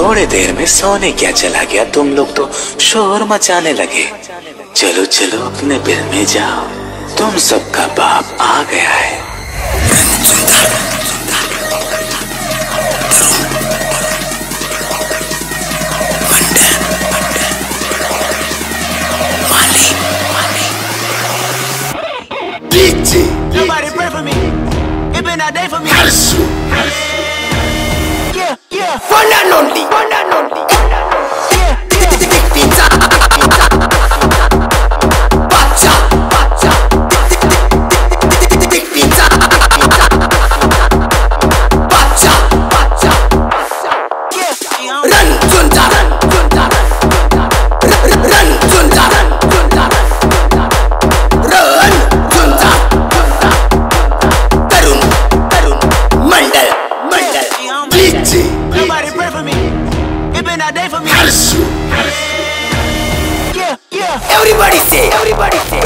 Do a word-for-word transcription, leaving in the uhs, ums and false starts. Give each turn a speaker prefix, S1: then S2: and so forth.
S1: थोड़ी देर में सोने क्या चला गया, तुम लोग तो शोर मचाने लगे। चलो चलो अपने बिल में जाओ, तुम सबका बाप आ गया है।
S2: Nobody pray for me. It been a day for me. Yeah, yeah.
S3: One and only. One and only.
S2: Yeah, yeah.
S3: Pizza. Bacha. Bacha. Pizza. Bacha. Bacha.
S2: Yeah.
S3: Run, Junta. Run, Junta. Run, Junta. Run, Junta. Run, Junta. Tarun. Tarun. Mandal. Mandal. Glitchy.
S2: Nobody pray for me. It been a day for me.
S3: Harshu.
S2: Yeah, yeah.
S3: Everybody say. Everybody say.